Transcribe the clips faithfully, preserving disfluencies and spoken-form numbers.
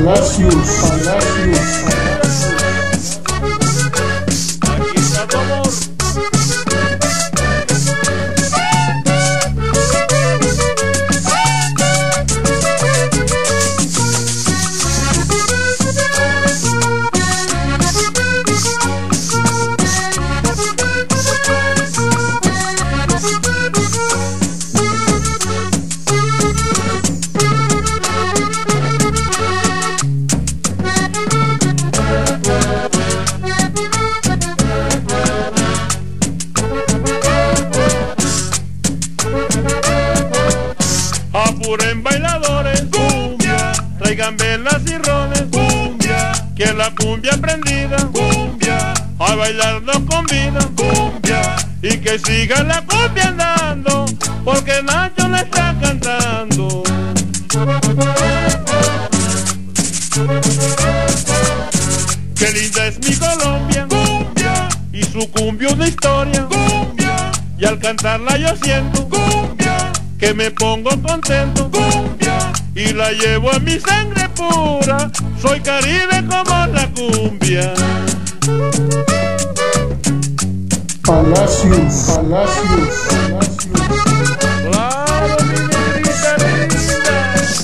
Palacios, Palacios. Aquí está tu amor. Apuren bailadores, cumbia, traigan velas y rones, cumbia, que la cumbia prendida, cumbia, a bailar nos convida, cumbia, y que siga la cumbia andando, porque Nacho le está cantando. Qué linda es mi Colombia, cumbia, y su cumbia una historia, cumbia, y al cantarla yo siento, cumbia, que me pongo contento, cumbia, y la llevo en mi sangre pura, soy Caribe como la cumbia. Palacios, Palacios, Palacios. Claro, mi negrita linda.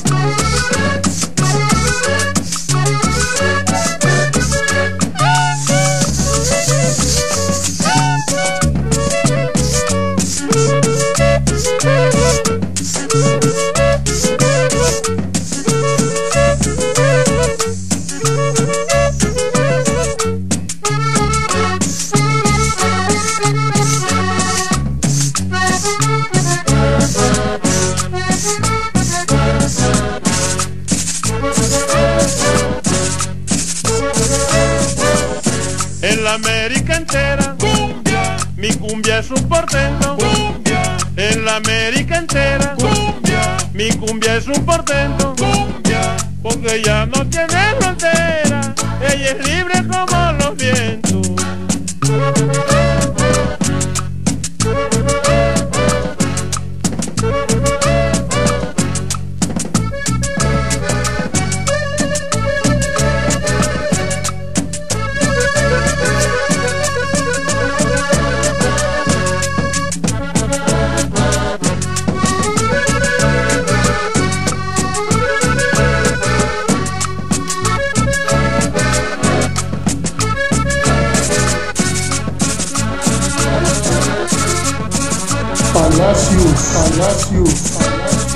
En la América entera, cumbia, mi cumbia es un portento, cumbia, en la América entera, cumbia, mi cumbia es un portento, cumbia, porque ella no tiene frontera, ella es libre como los vientos. Palacios, Palacios, Palacios.